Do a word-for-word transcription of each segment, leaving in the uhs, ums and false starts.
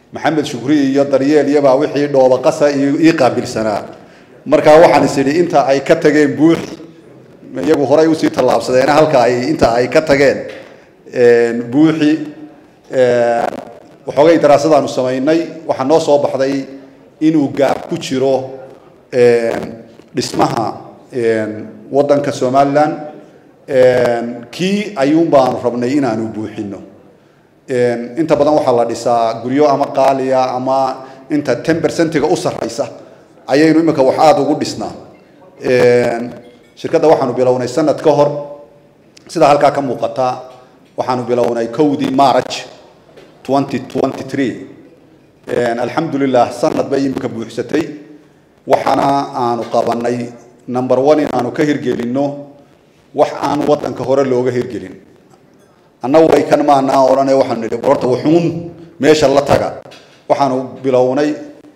محمد شكري يا دريال يبا وحي دوبا قصا يقابل سنة مركا waxaan isiri inta ay ka tageen buux iyagu horay u sii talaabsadeen halka ay inta ay ka tageen een buuxi ee waxoogay daraasadaan u sameeynay waxa noo soo baxday inuu gaab ku jiro een dhismaha een wadanka Soomaaliland een ki ayuun baan rabnay inaanu buuxino een inta badan waxa la dhisaa guryo ama qaaliya ama inta ten percent ga u sareysa ayaynu imika wax aad ugu dhisnaa een shirkadda waxaanu bilownay sanad ka hor sida halka ka muuqata waxaanu bilownay kowdii March twenty twenty-three een alxamdulillah sanad bay imika buuxsatay waxana aanu qabanay number one inaanu ka hirgelino wax aan wadanka hore looga hirgelin annagu way kan maana oranay waxaan nidhi horta wuxuun meesha la taga waxaanu bilownay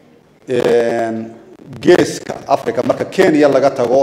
een geeska Afrika marka Kenya laga tago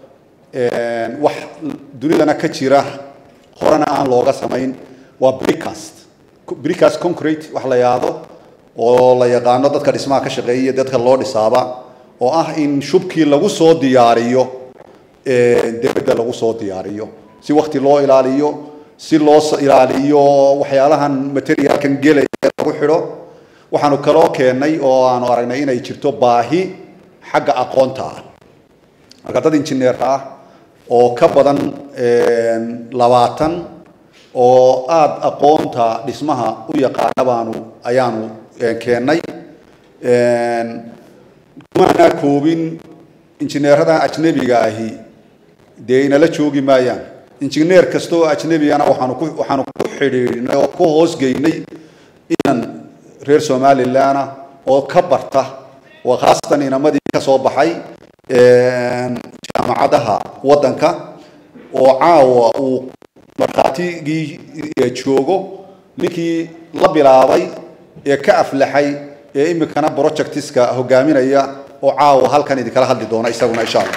een wax dunidana ka jira horena aan looga sameyn waa precast precast concrete wax la yaado oo la yaqaano dadka dhismaha ka shaqeeya dadka loo dhisaaba oo ah in shubkii lagu soo diyaariyo ee dibadda lagu soo diyaariyo si waqti loo ilaaliyo si loo ilaaliyo waxyaalahan materialkan gelay lagu xiro waxaanu kaloo keenay oo aanu aragnay inay jirto baahi xagga aqoonta marka dad engineer ah oo ka badan een labaatan oo aad aqoonta dhismaha u yaqaan baanu ayaanu keenay een kuma koobin engineerada ajnabiga ahi deena la joogi maayaan engineer kasto ajnabiyana waxaanu ku waxaanu ku xiriirinay oo ku hoos geynay inaan reer Soomaaliland oo ka barta oo khaasatan inamadii ka soo baxay een jaamacadaha wadanka oo caawa uu marqaatigii joogo ninkii la bilaabay ee ka aflaxay ee imikana projectiska hogaaminaya oo caawa halkan idin kala hadli doona isaguna insha Allah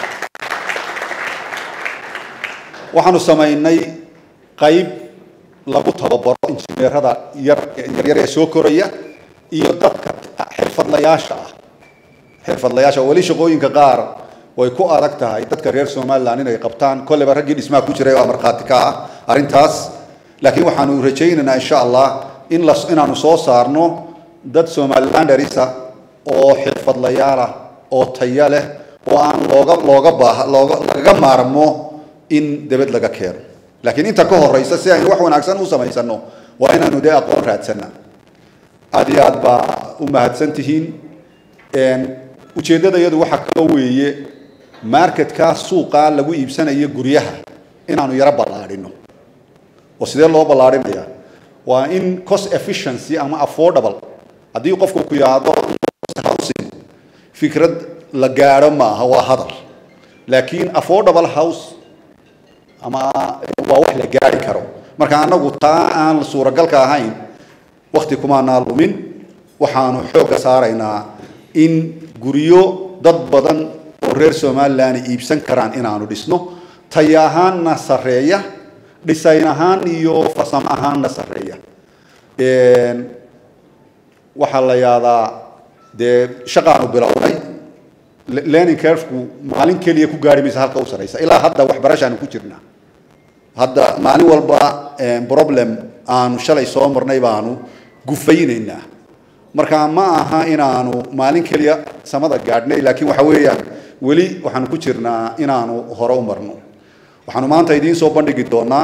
waxaanu sameeynay qayb lagu tababaro injineerada yar yar ee soo koraya iyo dadka xirfadlayaasha ah xirfadlayaasha wali shaqooyinka qaar way ku adag tahay dadka reer Soomaaliland inay qabtaan kulliba rag dhismaha ku jiray oo marqaati ka ah arintaas laakiin waxaanu rajaynaynaa insha Allah in la inaanu soo saarno dad Soomaaliland arisa oo xirfadlayaal ah oo tayo leh oo aan looga looga baaha looga laga maarmo in dibad laga keeno laakiin inta ka horeysa si ay wax wanaagsan u sameysano waa inaanu de aqoon raadsana aad iyo aad baa u mahadsantihiin een ujeedada iyadu waxa ka weeye marketka suuqa lagu iibsanayo guryaha inaanu yara balaadhino oo sidee loo balaadhinaya waa in cost efficiency ama affordable hadii qofku ku yaado housing fikrad la gaaro ma aha waa hadal laakiin affordable house ama waa wax la gaari karo marka anagu taa aan suuragal ka ahayn waqti kuma naalumin waxaanu xoog saaraynaa in guriyo dad badan oo reer Soomaaliland iibsan karaan inaanu dhisno tayahan sareeya design ahaan iyo farsamo ahaan sareeya een waxa la yaadaa de shaqaanu bilownay learning curve ku maalin kaliya ku gaarimaysa halka u sareysa ilaa hadda wax barashaanu ku jirnaa hadda maalin walba problem aanu shalay soo marnay baanu gufaynaynaa marka ma aha inaanu maalin kaliya samada gaadhnay laakiin waxa weeyaan wali waxaanu ku jirnaa inaanu hore u marno waxaanu maanta idin soo bandhigi doonaa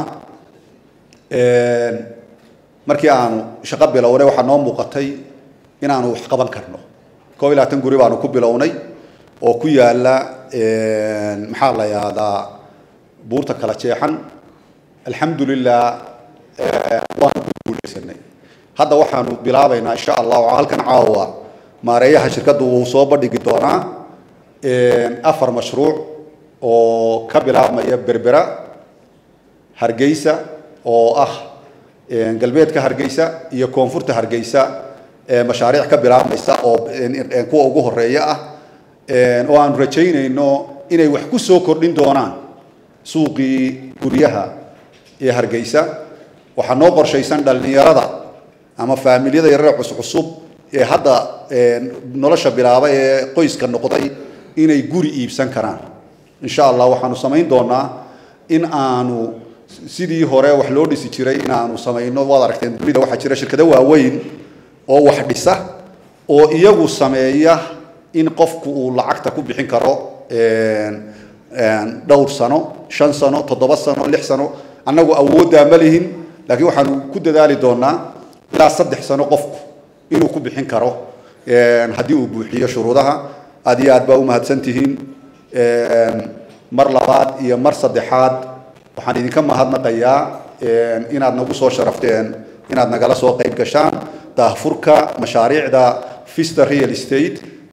een markii aanu shaqo bilownay waxa noo muuqatay inaanu wax qaban karno koob iyo labaatan guri baanu ku bilownay oo ku yaala een maxaa la yaadaa buurta kala jeexan alxamdulillah waan ku guuleysanay hadda waxaanu bilaabaynaa insha Allah halkan caawa maareeyaha shirkadu uu soo bandhigi doonaa een afar mashruuc oo ka bilaabmaya Berbera Hargeysa oo ah een galbeedka Hargeysa iyo koonfurta Hargeysa ee mashaariic ka bilaabmaysa oo een kuwa ugu horeeya ah een oo aan rajaynayno inay wax ku soo kordhin doonaan suuqii guryaha ee Hargeysa waxa noo qorshaysan dhalinyarada ama faamiliyada yaryar cusub cusub hadda nolosha bilaabay ee qoyska noqday inay guri iibsan karaan insha Allah waxaanu samayn doonaa in aanu sidii hore wax loo dhisi jiray in aanu samayno wada aragteen dunida waxa jira shirkado waaweyn oo wax dhisa oo iyagu sameeya in qofku uu lacagta ku bixin karo dhowr sano shan sano toddoba sano lix sano annagu awoodda ma lihin laakiin waxaanu ku dadaali doonaa ilaa saddex sano qofku inuu ku bixin karo haddii uu buuxiyo shuruudaha aad iyo aad baa u mahadsantihiin mar labaad iyo mar saddexaad waxaan idinka mahadnaqayaa inaad nagu soo sharafteen inaad nagala soo qayb gashaan daahfurka mashaariicda Vista Real Estate